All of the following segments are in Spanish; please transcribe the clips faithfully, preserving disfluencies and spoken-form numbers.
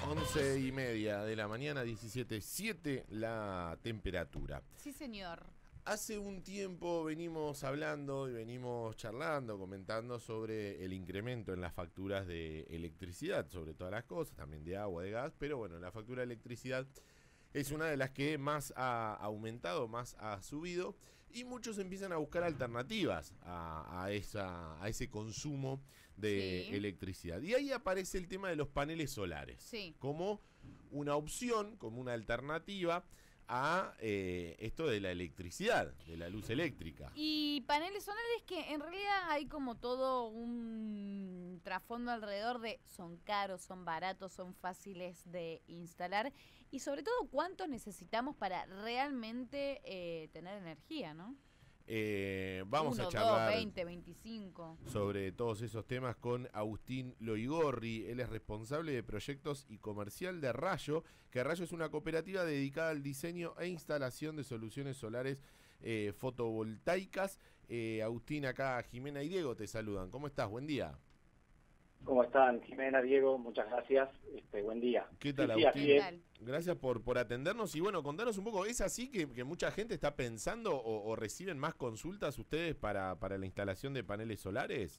once y media de la mañana, diecisiete punto siete la temperatura. Sí, señor. Hace un tiempo venimos hablando y venimos charlando, comentando sobre el incremento en las facturas de electricidad, sobre todas las cosas, también de agua, de gas, pero bueno, la factura de electricidad es una de las que más ha aumentado, más ha subido, y muchos empiezan a buscar alternativas a, a, esa, a ese consumo de Sí. electricidad. Y ahí aparece el tema de los paneles solares, Sí. como una opción, como una alternativa a eh, esto de la electricidad, de la luz eléctrica. Y paneles solares que en realidad hay como todo un trasfondo alrededor de son caros, son baratos, son fáciles de instalar y sobre todo cuánto necesitamos para realmente eh, tener energía, ¿no? Eh, vamos Uno, a charlar dos, veinte, veinticinco. sobre todos esos temas con Agustín Loigorri. Él es responsable de proyectos y comercial de Rayo, que Rayo es una cooperativa dedicada al diseño e instalación de soluciones solares eh, fotovoltaicas. Eh, Agustín, acá Jimena y Diego te saludan. ¿Cómo estás? Buen día. ¿Cómo están, Jimena, Diego? Muchas gracias. Este, buen día. ¿Qué tal, Sí, sí, Agustín? así es. ¿Qué tal? Gracias por, por atendernos y bueno, contanos un poco, ¿es así que, que mucha gente está pensando o, o reciben más consultas ustedes para, para la instalación de paneles solares?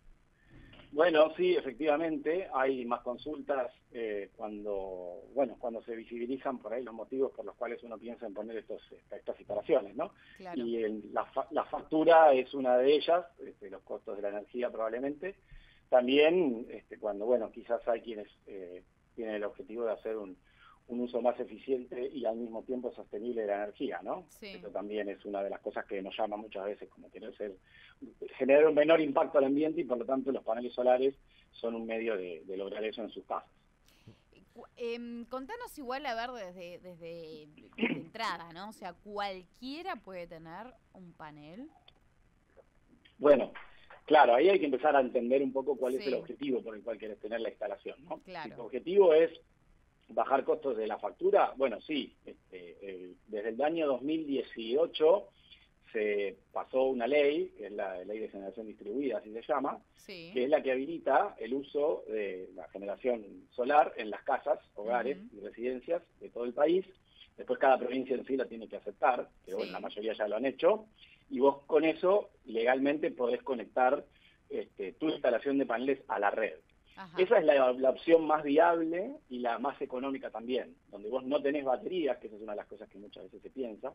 Bueno, sí, efectivamente, hay más consultas eh, cuando, bueno, cuando se visibilizan por ahí los motivos por los cuales uno piensa en poner estos, estas instalaciones, ¿no? Claro. Y el- la, fa- la factura es una de ellas, este, los costos de la energía probablemente. También, este, cuando, bueno, quizás hay quienes eh, tienen el objetivo de hacer un, un uso más eficiente y al mismo tiempo sostenible de la energía, ¿no? Sí. Eso también es una de las cosas que nos llama muchas veces, como querer ser, generar un menor impacto al ambiente y por lo tanto los paneles solares son un medio de, de lograr eso en sus casas. Cu- em, contanos igual, a ver, desde, desde, desde entrada, ¿no? O sea, cualquiera puede tener un panel. Bueno, claro, ahí hay que empezar a entender un poco cuál Sí. es el objetivo por el cual querés tener la instalación, ¿no? Claro. Si tu objetivo es bajar costos de la factura, bueno, sí, este, el- desde el año dos mil dieciocho se pasó una ley, que es la Ley de Generación Distribuida, así se llama, Sí. que es la que habilita el uso de la generación solar en las casas, hogares Ujú. y residencias de todo el país. Después cada provincia en sí la tiene que aceptar, que Sí. bueno, la mayoría ya lo han hecho, y vos con eso legalmente podés conectar este, tu instalación de paneles a la red. Ajá. Esa es la, la opción más viable y la más económica también, donde vos no tenés baterías, que esa es una de las cosas que muchas veces se piensa.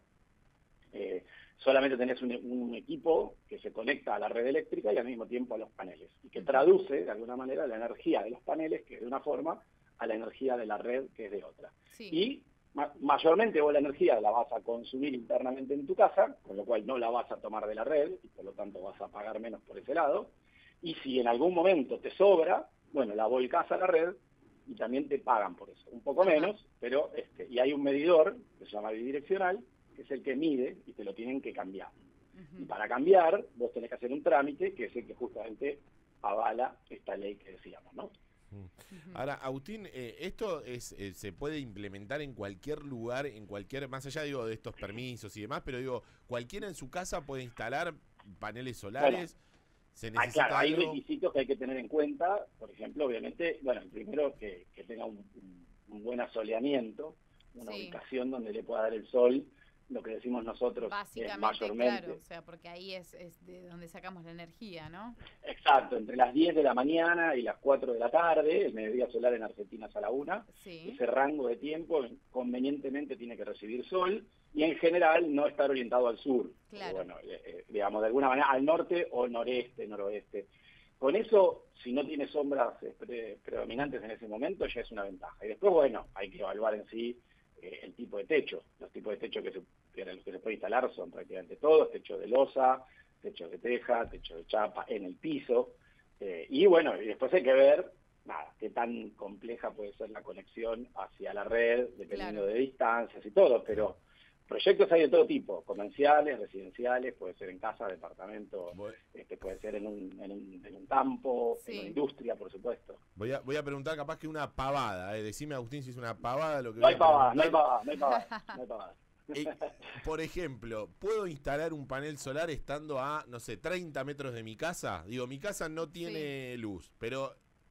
Eh, solamente tenés un, un equipo que se conecta a la red eléctrica y al mismo tiempo a los paneles, y que Ujú. traduce de alguna manera la energía de los paneles, que es de una forma, a la energía de la red, que es de otra. Sí. Y ma- mayormente vos la energía la vas a consumir internamente en tu casa, con lo cual no la vas a tomar de la red, y por lo tanto vas a pagar menos por ese lado. Y si en algún momento te sobra, bueno, la volcás a la red y también te pagan por eso. Un poco Ajá. menos, pero este, y hay un medidor, que se llama bidireccional, que es el que mide y te lo tienen que cambiar. Ujú. Y para cambiar, vos tenés que hacer un trámite, que es el que justamente avala esta ley que decíamos, ¿no? Ujú. Ahora, Agustín, eh, esto es eh, se puede implementar en cualquier lugar, en cualquier, más allá digo de estos permisos y demás, pero digo, cualquiera en su casa puede instalar paneles solares. Se Ah, necesita claro, hay algo. requisitos que hay que tener en cuenta, por ejemplo, obviamente, bueno, el primero que, que tenga un, un- un buen asoleamiento, una Sí. ubicación donde le pueda dar el sol, lo que decimos nosotros es Básicamente, mayormente. claro, o sea, porque ahí es, es de donde sacamos la energía, ¿no? Exacto, entre las diez de la mañana y las cuatro de la tarde, el mediodía solar en Argentina es a la una, Sí. ese rango de tiempo convenientemente tiene que recibir sol y en general no estar orientado al sur, porque, Claro. bueno, eh, eh, digamos de alguna manera al norte o noreste, noroeste. Con eso, si no tiene sombras eh, pre- predominantes en ese momento, ya es una ventaja. Y después, bueno, hay que evaluar en sí eh, el tipo de techo. Los tipos de techo que se, que los que se puede instalar son prácticamente todos, techo de losa, techo de teja, techo de chapa, en el piso. Eh, y bueno, y después hay que ver, nada, qué tan compleja puede ser la conexión hacia la red, dependiendo Claro. de distancias y todo, pero proyectos hay de todo tipo, comerciales, residenciales, puede ser en casa, departamento, Voy, este, puede ser en un, en un, en un campo, Sí. en una industria, por supuesto. voy a, voy a preguntar capaz que una pavada, eh. Decime, Agustín, si es una pavada lo que No voy hay a pavada, no hay preguntar. pavada, no hay pavada, no hay pavada. Eh, por ejemplo, ¿puedo instalar un panel solar estando a, no sé, treinta metros de mi casa? Digo, mi casa no tiene luz, pero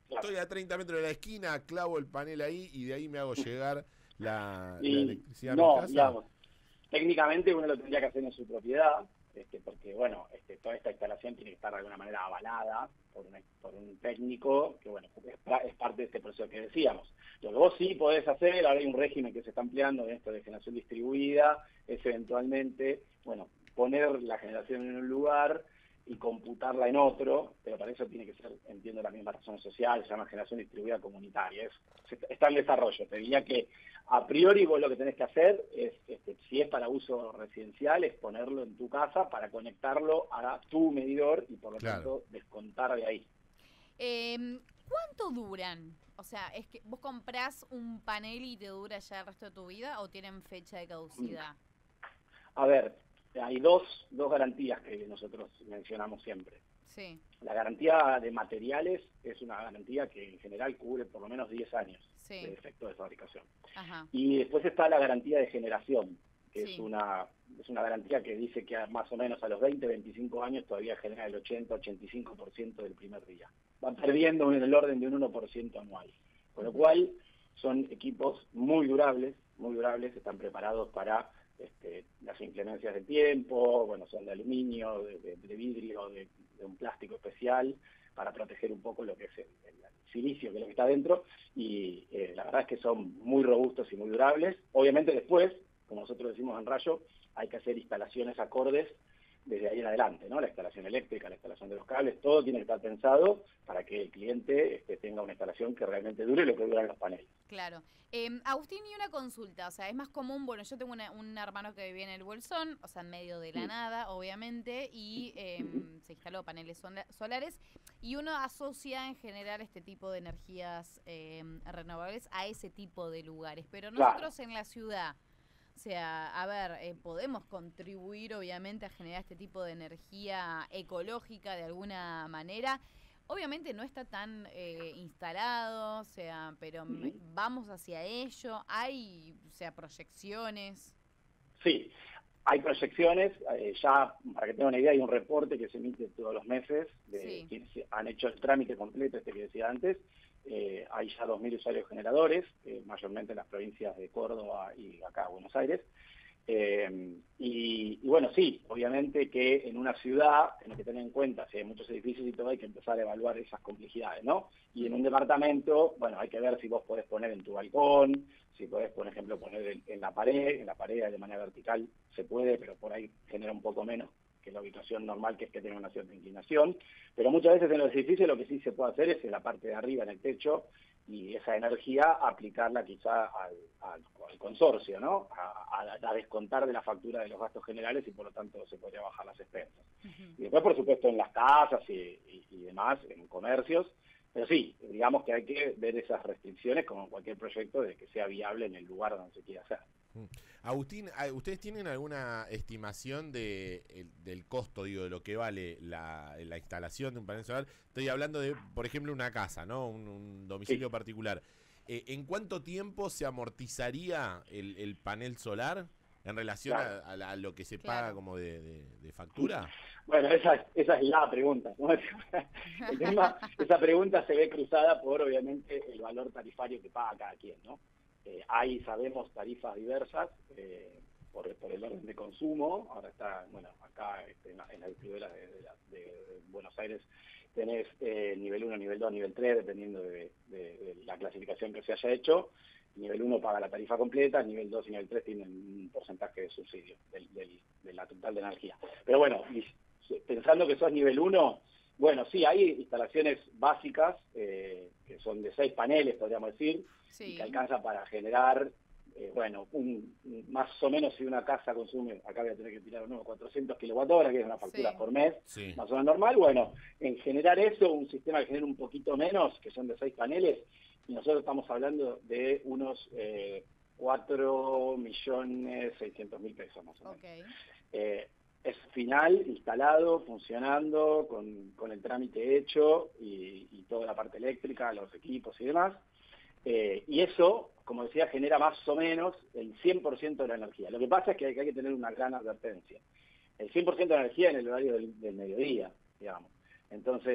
Estoy a treinta metros de la esquina, clavo el panel ahí y de ahí me hago llegar la, Y la electricidad a no, mi casa. digamos, técnicamente uno lo tendría que hacer en su propiedad, este, porque bueno, este, toda esta instalación tiene que estar de alguna manera avalada por, una, por un técnico, que bueno, es, es parte de este proceso que decíamos. Lo que vos sí podés hacer, ahora hay un régimen que se está ampliando en esto de generación distribuida, es eventualmente, bueno, poner la generación en un lugar y computarla en otro, pero para eso tiene que ser, entiendo, la misma razón social, se llama generación distribuida comunitaria. Es, está en desarrollo. Te diría que a priori vos lo que tenés que hacer es, este, si es para uso residencial, es ponerlo en tu casa para conectarlo a tu medidor y por lo Claro. tanto descontar de ahí. Eh, ¿Cuánto duran? O sea, ¿es que vos comprás un panel y te dura ya el resto de tu vida o tienen fecha de caducidad? A ver, hay dos, dos garantías que nosotros mencionamos siempre. Sí. La garantía de materiales es una garantía que en general cubre por lo menos diez años Sí. de defecto de fabricación. Ajá. Y después está la garantía de generación, que Sí. es una es una garantía que dice que a- más o menos a los veinte, veinticinco años todavía genera el ochenta, ochenta y cinco por ciento del primer día. Van perdiendo en el orden de un uno por ciento anual. Con lo cual son equipos muy durables, muy durables, están preparados para este, las inclemencias del tiempo, bueno, son de aluminio, de, de, de vidrio, de, de un plástico especial, para proteger un poco lo que es el, el silicio, que es lo que está dentro, y eh, la verdad es que son muy robustos y muy durables. Obviamente después, como nosotros decimos en Rayo, hay que hacer instalaciones acordes desde ahí en adelante, ¿no? La instalación eléctrica, la instalación de los cables, todo tiene que estar pensado para que el cliente este, tenga una instalación que realmente dure lo que duran los paneles. Claro. Eh, Agustín, y una consulta, o sea, es más común, bueno, yo tengo una- un hermano que vive en el Bolsón, o sea, en medio de la Mm. nada, obviamente, y eh, se instaló paneles sola- solares, y uno asocia en general este tipo de energías eh, renovables a ese tipo de lugares, pero Claro. nosotros en la ciudad, o sea, a ver, eh, podemos contribuir obviamente a generar este tipo de energía ecológica de alguna manera. Obviamente no está tan eh, instalado, o sea, pero me- Ujú. vamos hacia ello. Hay, o sea, proyecciones. Sí, hay proyecciones, eh, ya para que tengan una idea, hay un reporte que se emite todos los meses de Sí. quienes han hecho el trámite completo, este que decía antes. Eh, hay ya dos mil usuarios generadores, eh, mayormente en las provincias de Córdoba y acá Buenos Aires. Eh, y, y bueno, sí, obviamente que en una ciudad tenés que tener en cuenta, si hay muchos edificios y todo, hay que empezar a evaluar esas complejidades, ¿no? Y en un departamento, bueno, hay que ver si vos podés poner en tu balcón, si podés, por ejemplo, poner en, en la pared, en la pared de manera vertical se puede, pero por ahí genera un poco menos que la ubicación normal, que es que tenga una cierta inclinación. Pero muchas veces en los edificios lo que sí se puede hacer es en la parte de arriba, en el techo, y esa energía aplicarla quizá al, al, al consorcio, ¿no? A, a, a descontar de la factura de los gastos generales y por lo tanto se podría bajar las expensas. Ujú. Y después, por supuesto, en las casas y, y, y demás, en comercios, pero sí, digamos que hay que ver esas restricciones como en cualquier proyecto de que sea viable en el lugar donde se quiera hacer. Agustín, ¿ustedes tienen alguna estimación de, el, del costo, digo, de lo que vale la, la instalación de un panel solar? Estoy hablando de, por ejemplo, una casa, ¿no? Un, un domicilio Sí. particular. Eh, ¿En cuánto tiempo se amortizaría el, el panel solar en relación Claro. a, a, la- a lo que se Claro. paga como de, de, de factura? Bueno, esa, es- esa es la pregunta, ¿no? El tema, esa pregunta se ve cruzada por, obviamente, el valor tarifario que paga cada quien, ¿no? Eh, hay, sabemos, tarifas diversas eh, por, por el orden de consumo. Ahora está, bueno, acá este, en, la, en las distribuidoras de, de, la- de Buenos Aires tenés eh, nivel uno, nivel dos, nivel tres, dependiendo de, de, de la clasificación que se haya hecho. Nivel uno paga la tarifa completa, nivel dos y nivel tres tienen un porcentaje de subsidio del, del, de la total de energía. Pero bueno, pensando que sos nivel uno, bueno, sí, hay instalaciones básicas eh, que son de seis paneles, podríamos decir, Sí. y que alcanza para generar, eh, bueno, un, más o menos si una casa consume, acá voy a tener que tirar unos cuatrocientos kilowatt hora, que es una factura Sí. por mes, Sí. más o menos normal. Bueno, en generar eso, un sistema que genera un poquito menos, que son de seis paneles, y nosotros estamos hablando de unos eh, cuatro millones seiscientos mil pesos más o menos. Ok. Eh, es final, instalado, funcionando, con, con el trámite hecho y, y toda la parte eléctrica, los equipos y demás. Eh, y eso, como decía, genera más o menos el cien por ciento de la energía. Lo que pasa es que hay, que hay que tener una gran advertencia. El cien por ciento de la energía en el horario del, del mediodía, digamos. Entonces,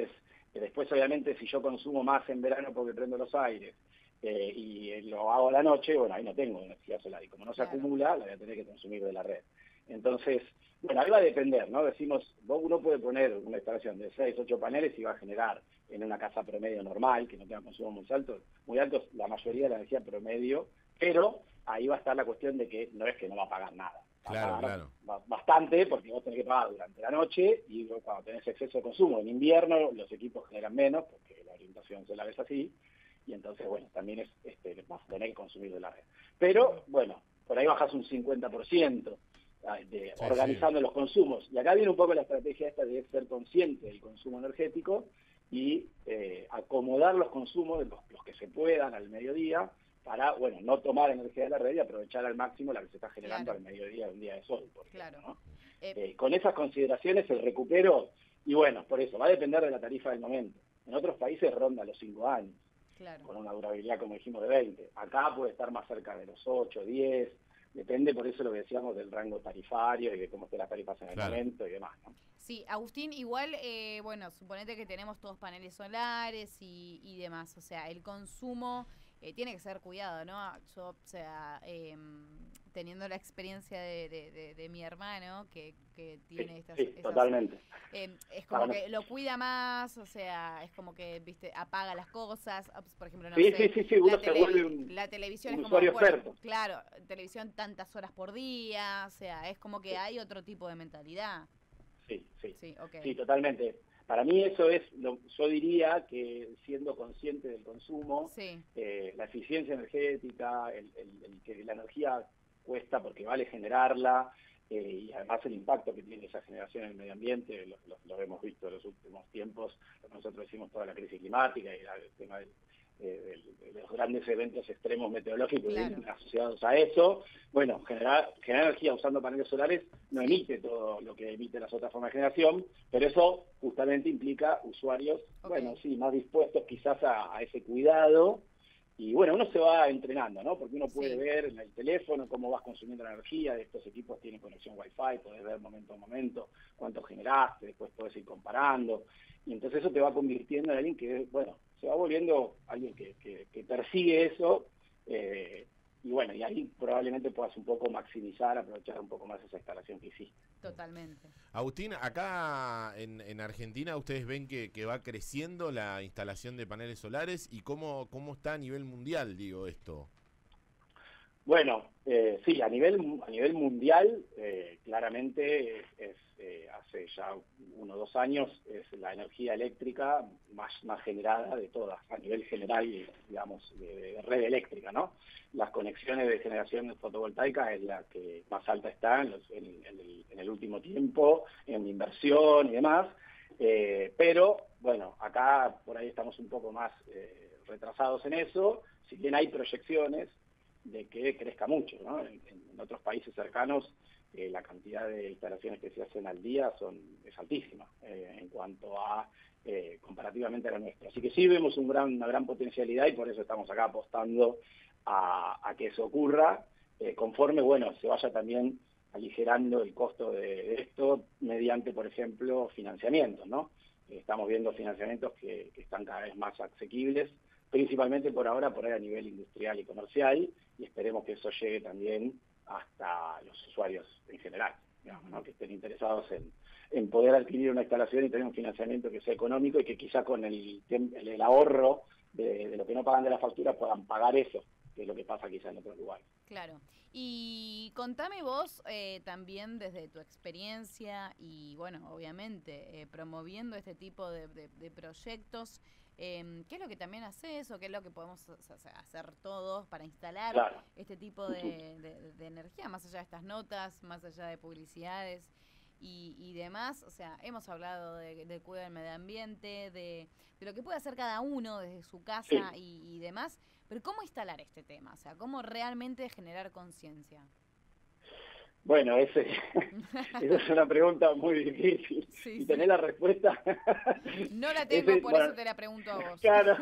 que después obviamente si yo consumo más en verano porque prendo los aires eh, y lo hago a la noche, bueno, ahí no tengo energía solar y como no se Claro. acumula, la voy a tener que consumir de la red. Entonces, bueno, ahí va a depender, ¿no? Decimos, uno puede poner una instalación de seis, ocho paneles y va a generar en una casa promedio normal, que no tenga consumos muy altos, muy altos, la mayoría de la energía promedio, pero ahí va a estar la cuestión de que no es que no va a pagar nada. Va Claro, a pagar claro. bastante porque vos tenés que pagar durante la noche y cuando tenés exceso de consumo en invierno los equipos generan menos porque la orientación solar es así y entonces, bueno, también es este, vas a tener que consumir de la red. Pero, bueno, por ahí bajas un cincuenta por ciento. De, Sí, organizando sí. los consumos. Y acá viene un poco la estrategia esta de ser consciente del consumo energético y eh, acomodar los consumos, los, los que se puedan al mediodía, para, bueno, no tomar energía de la red y aprovechar al máximo la que se está generando Claro. al mediodía de un día de sol, por ejemplo, Claro. ¿no? Eh, Eh, con esas consideraciones el recupero, y bueno, por eso, va a depender de la tarifa del momento. En otros países ronda los cinco años, claro. con una durabilidad, como dijimos, de veinte. Acá puede estar más cerca de los ocho, diez, depende, por eso lo que decíamos, del rango tarifario y de cómo estén las tarifas en el Claro. momento y demás, ¿no? Sí, Agustín, igual, eh, bueno, suponete que tenemos todos paneles solares y, y demás, o sea, el consumo eh, tiene que ser cuidado, ¿no? Yo, o sea, eh, teniendo la experiencia de, de, de, de mi hermano, que, que tiene Sí, estas... sí, esas, totalmente. eh, es como Para que lo cuida más, o sea, es como que, viste, apaga las cosas, por ejemplo, no sí, sé, sí, sí, sí, la, uno se tele, vuelve un, la televisión un es como, usuario bueno, experto. claro, televisión tantas horas por día, o sea, es como que Sí. hay otro tipo de mentalidad. Sí, sí, Sí, ok. sí, totalmente. Para mí eso es, lo, yo diría que siendo consciente del consumo, Sí, eh, la eficiencia energética, el, el- el que la energía cuesta porque vale generarla, eh, y además el impacto que tiene esa generación en el medio ambiente, lo, lo- lo hemos visto en los últimos tiempos, nosotros hicimos toda la crisis climática y la- el tema del- eh, del- de los grandes eventos extremos meteorológicos claro. asociados a eso. Bueno, generar, generar energía usando paneles solares no Sí. emite todo lo que emiten las otras formas de generación, pero eso justamente implica usuarios, Ok. bueno, sí, más dispuestos quizás a, a ese cuidado. Y bueno, uno se va entrenando, ¿no? Porque uno puede Sí. ver en el teléfono cómo vas consumiendo la energía, estos equipos tienen conexión Wi-Fi, podés ver momento a momento cuánto generaste, después podés ir comparando. Y entonces eso te va convirtiendo en alguien que, bueno, se va volviendo alguien que, que, que persigue eso, eh, y bueno, y ahí probablemente puedas un poco maximizar, aprovechar un poco más esa instalación que hiciste. Totalmente. Agustín, acá en, en Argentina ustedes ven que, que va creciendo la instalación de paneles solares y cómo, cómo está a nivel mundial, digo, esto. Bueno, eh, sí, a nivel a nivel mundial, eh, claramente es, es, eh, hace ya uno o dos años es la energía eléctrica más, más generada de todas, a nivel general, digamos, de, de red eléctrica, ¿no? Las conexiones de generación fotovoltaica es la que más alta está en, los, en, en, el, en el último tiempo, en inversión y demás, eh, pero bueno, acá por ahí estamos un poco más eh, retrasados en eso, si bien hay proyecciones de que crezca mucho, ¿no? En, en otros países cercanos eh, la cantidad de instalaciones que se hacen al día son es altísima eh, en cuanto a eh, comparativamente a la nuestra. Así que sí vemos un gran, una gran potencialidad y por eso estamos acá apostando a, a que eso ocurra, eh, conforme, bueno, se vaya también aligerando el costo de, de esto mediante, por ejemplo, financiamientos, ¿no? Eh, estamos viendo financiamientos que, que están cada vez más asequibles, principalmente por ahora, por ahí a nivel industrial y comercial, y esperemos que eso llegue también hasta los usuarios en general, digamos, ¿no? Que estén interesados en, en poder adquirir una instalación y tener un financiamiento que sea económico y que quizá con el, el, el ahorro de, de lo que no pagan de la factura puedan pagar eso, que es lo que pasa quizá en otros lugares. Claro. Y contame vos eh, también desde tu experiencia y, bueno, obviamente, eh, promoviendo este tipo de, de, de proyectos, eh, ¿qué es lo que también haces o qué es lo que podemos hacer todos para instalar Claro. este tipo de, de, de energía, más allá de estas notas, más allá de publicidades y, y demás? O sea, hemos hablado de, de cuidado del medio ambiente, de, de lo que puede hacer cada uno desde su casa Sí. y, y demás. Pero ¿cómo instalar este tema? O sea, ¿cómo realmente generar conciencia? Bueno, ese, esa es una pregunta muy difícil. Sí, y sí. tener la respuesta... No la tengo, ese, por bueno, eso te la pregunto a vos. Claro.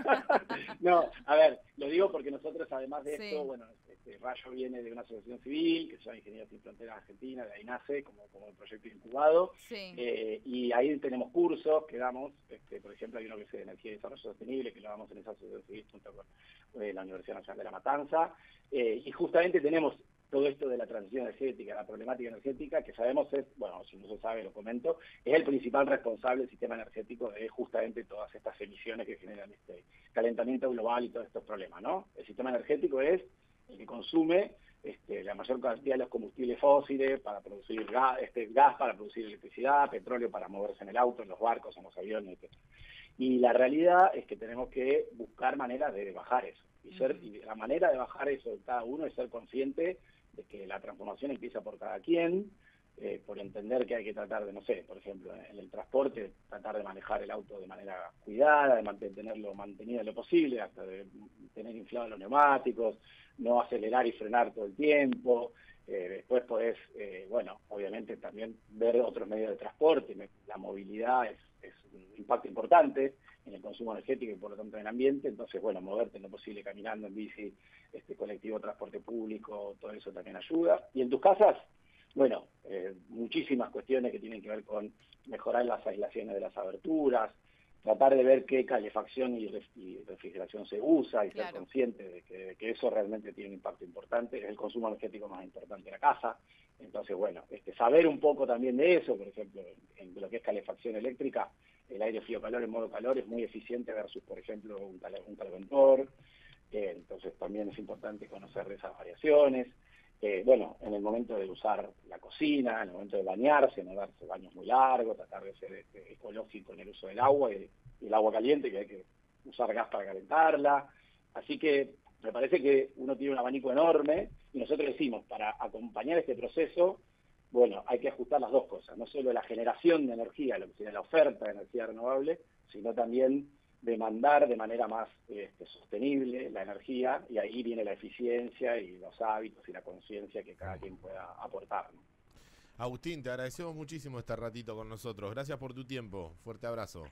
No, a ver, lo digo porque nosotros, además de Sí. esto, bueno, este, Rayo viene de una asociación civil, que se llama Ingenieros Sin Fronteras Argentina, de ahí nace como, como el proyecto incubado, Sí. eh, y ahí tenemos cursos que damos, este, por ejemplo, hay uno que es de Energía y Desarrollo Sostenible, que lo damos en esa asociación civil junto con eh, la Universidad Nacional de La Matanza, eh, y justamente tenemos todo esto de la transición energética, la problemática energética, que sabemos es, bueno, si no se sabe, lo comento, es el principal responsable del sistema energético de justamente todas estas emisiones que generan este calentamiento global y todos estos problemas, ¿no? El sistema energético es el que consume este, la mayor cantidad de los combustibles fósiles para producir gas, este, gas para producir electricidad, petróleo para moverse en el auto, en los barcos, en los aviones, etcétera. Y la realidad es que tenemos que buscar maneras de bajar eso. Y, ser, y la manera de bajar eso de cada uno es ser consciente de que la transformación empieza por cada quien, eh, por entender que hay que tratar de, no sé, por ejemplo, en el transporte, tratar de manejar el auto de manera cuidada, de mantenerlo mantenido lo posible, hasta de tener inflados los neumáticos, no acelerar y frenar todo el tiempo. Eh, después podés, eh, bueno, obviamente también ver otros medios de transporte. La movilidad es, es un impacto importante en el consumo energético y por lo tanto en el ambiente. Entonces, bueno, moverte en lo posible caminando, en bici, este colectivo, transporte público, todo eso también ayuda. Y en tus casas, bueno, eh, muchísimas cuestiones que tienen que ver con mejorar las aislaciones de las aberturas, tratar de ver qué calefacción y, ref y refrigeración se usa y Claro. ser consciente de que, de que eso realmente tiene un impacto importante, es el consumo energético más importante de la casa. Entonces, bueno, este, saber un poco también de eso, por ejemplo, en, en lo que es calefacción eléctrica, el aire frío-calor en modo calor es muy eficiente versus, por ejemplo, un, cal un calventor. Eh, entonces también es importante conocer de esas variaciones. Eh, bueno, en el momento de usar la cocina, en el momento de bañarse, no darse baños muy largos, tratar de ser este, ecológico en el uso del agua y, y el agua caliente, que hay que usar gas para calentarla. Así que me parece que uno tiene un abanico enorme y nosotros decimos, para acompañar este proceso, bueno, hay que ajustar las dos cosas, no solo la generación de energía, lo que sería la oferta de energía renovable, sino también demandar de manera más este, sostenible la energía, y ahí viene la eficiencia y los hábitos y la conciencia que cada quien pueda aportar, ¿no? Agustín, te agradecemos muchísimo este ratito con nosotros. Gracias por tu tiempo. Fuerte abrazo.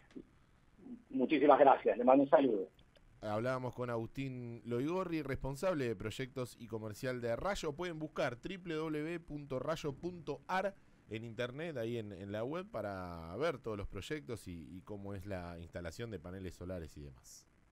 Muchísimas gracias. Le mando un saludo. Hablábamos con Agustín Loigorri, responsable de proyectos y comercial de Rayo. Pueden buscar doble u doble u doble u punto rayo punto a r en internet, ahí en, en la web, para ver todos los proyectos y, y cómo es la instalación de paneles solares y demás.